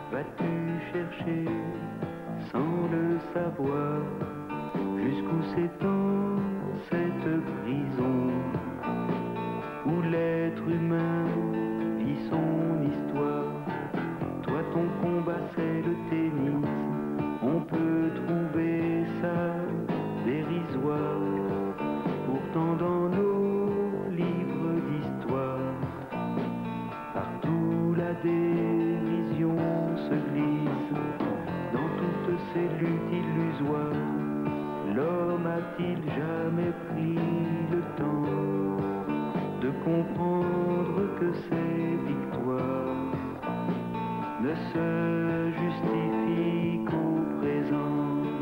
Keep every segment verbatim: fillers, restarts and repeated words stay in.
vas-tu chercher sans le savoir jusqu'où s'étend cette prison où l'être humain vit son histoire. Toi ton combat c'est le tennis, on peut trouver ça dérisoire. Pourtant dans nos livres d'histoire, partout la dérision se glisse. Dans toutes ces luttes illusoires, l'homme a-t-il jamais pris le temps de comprendre que ces victoires ne se justifient qu'au présent?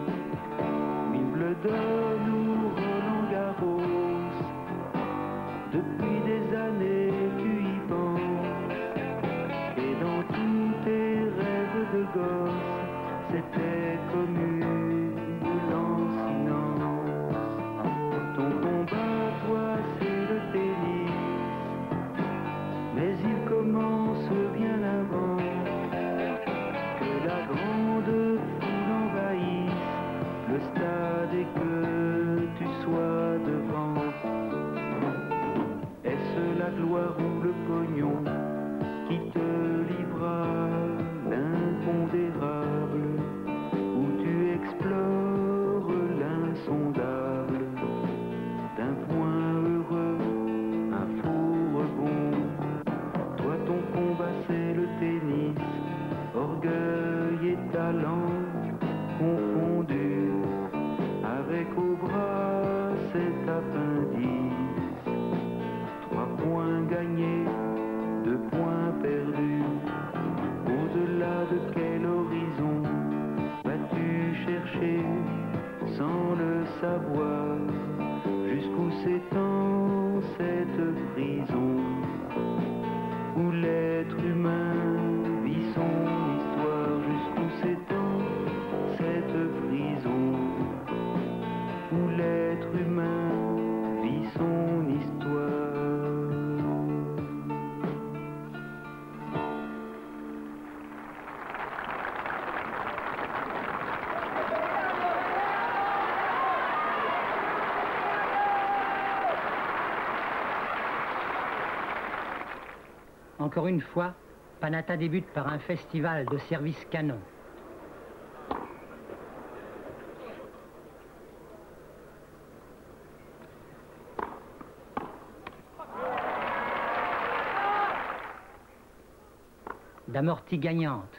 Wimbledon ou Roland Garros, depuis des années tu y penses, et dans tous tes rêves de gosse, c'était comme une lancinante. Ton combat, toi, c'est le tennis, mais il commence bien avant que la grande foule envahisse le stade et que tu sois devant. Est-ce la gloire ou le pognon qui te livra l'impondérable, où tu explores l'insondable? D'un point heureux, un faux rebond. Toi ton combat c'est le tennis, orgueil et talent confondus, avec au bras cet appendice. Trois points gagnés, deux points perdus. Au-delà de quel horizon vas-tu chercher sans le savoir jusqu'où s'étend cette prison où l'être humain vit son histoire? Jusqu'où s'étend cette prison où l'être humain vit son histoire? Encore une fois, Panatta débute par un festival de service canon. D'amortie gagnante.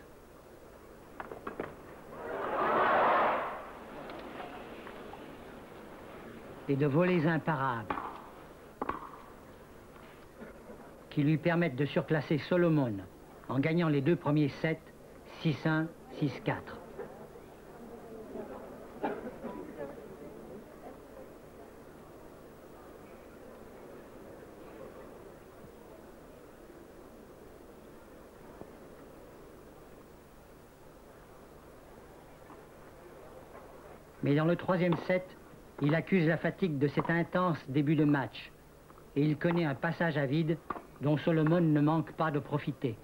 Et de volées imparables qui lui permettent de surclasser Solomon en gagnant les deux premiers sets six un, six quatre. Mais dans le troisième set, il accuse la fatigue de cet intense début de match et il connaît un passage à vide dont Solomon ne manque pas de profiter.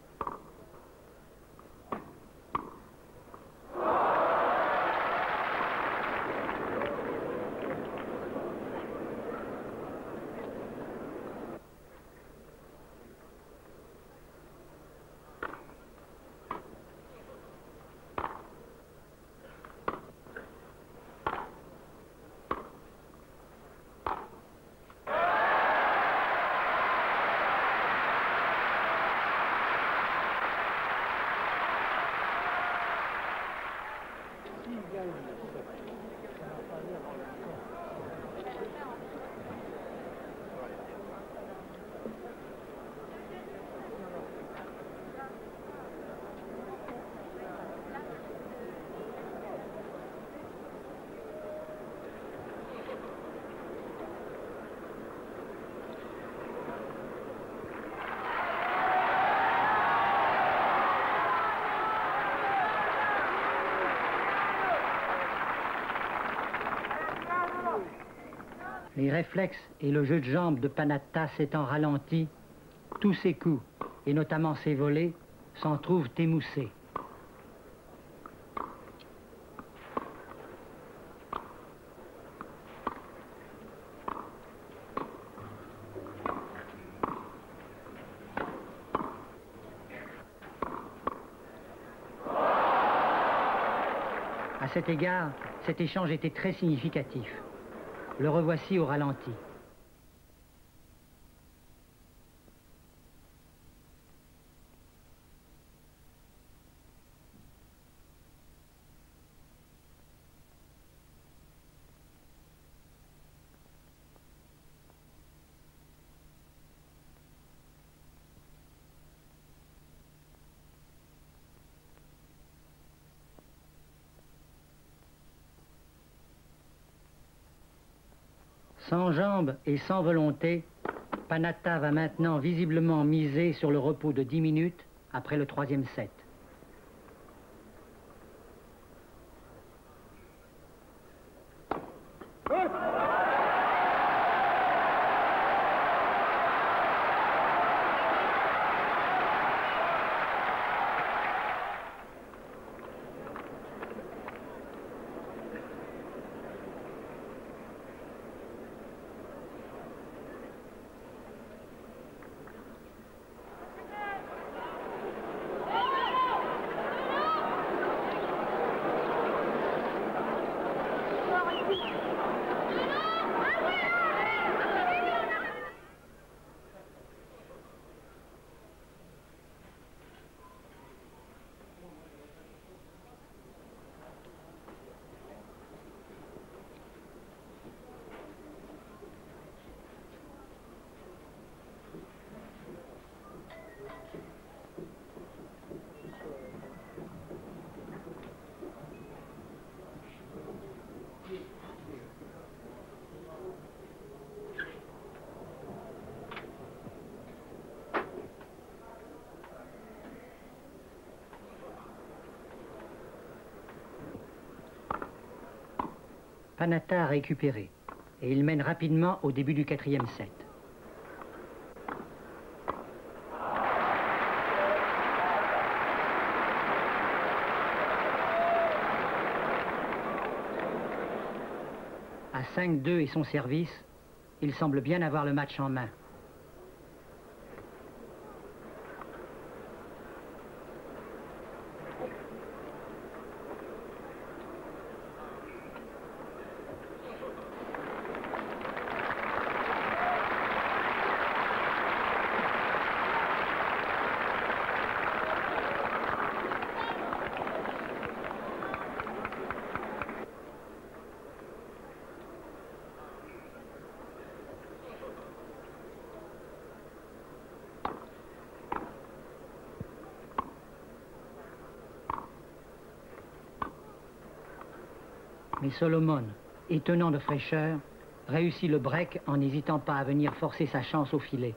Les réflexes et le jeu de jambes de Panatta s'étant ralentis, tous ses coups, et notamment ses volées, s'en trouvent émoussés. À cet égard, cet échange était très significatif. Le revoici au ralenti. Sans jambes et sans volonté, Panatta va maintenant visiblement miser sur le repos de dix minutes après le troisième set. Panatta a récupéré et il mène rapidement au début du quatrième set. À cinq deux et son service, il semble bien avoir le match en main. Mais Solomon, étonnant de fraîcheur, réussit le break en n'hésitant pas à venir forcer sa chance au filet.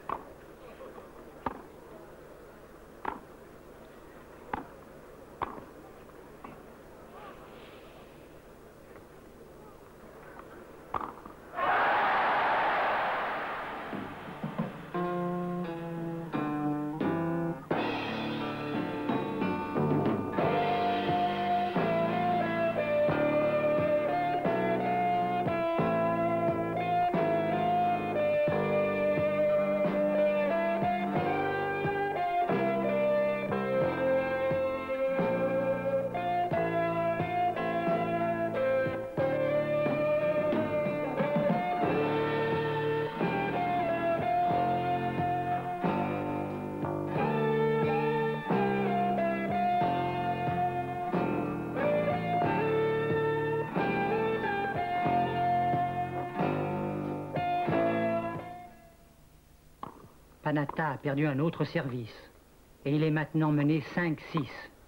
Panatta a perdu un autre service et il est maintenant mené cinq six.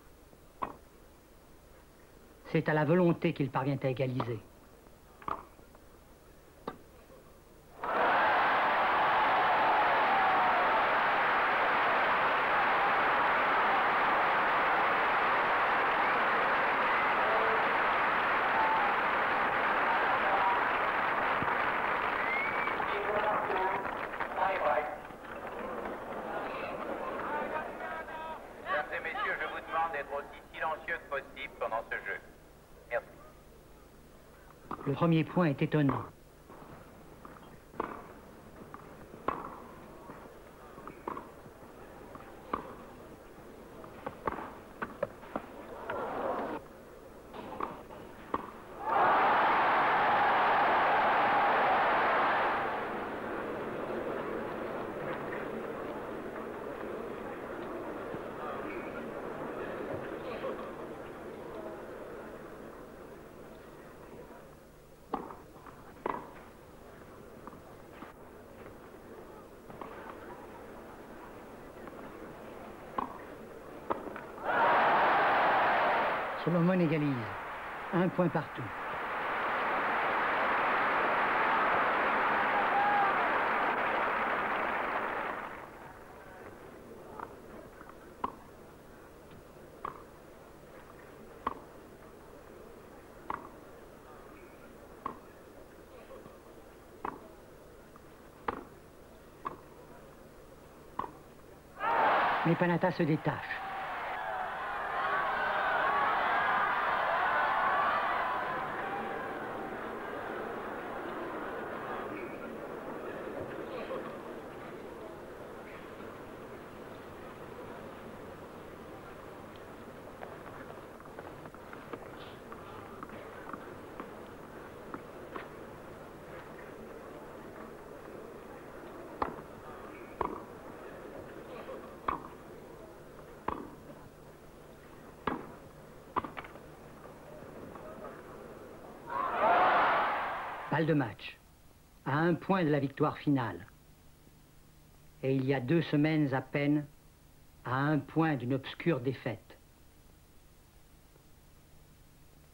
C'est à la volonté qu'il parvient à égaliser. Le premier point est étonnant. Solomon égalise. Un point partout. Mais Panatta se détache. Balle de match, à un point de la victoire finale. Et il y a deux semaines à peine, à un point d'une obscure défaite.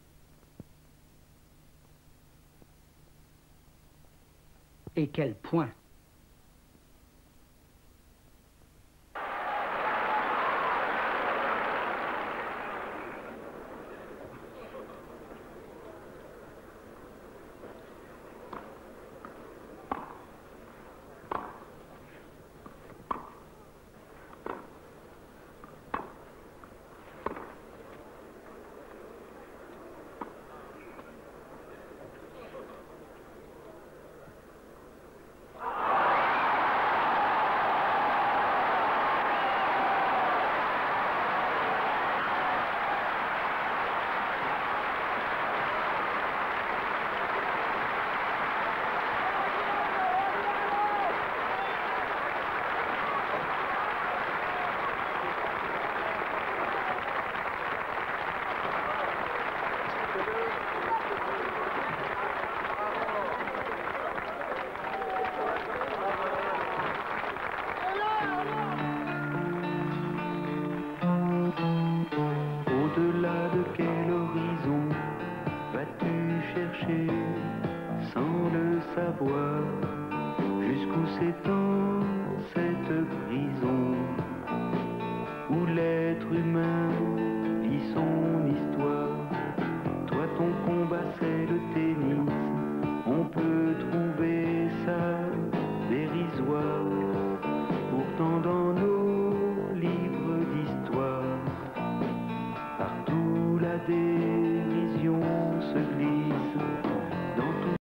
Et quel point!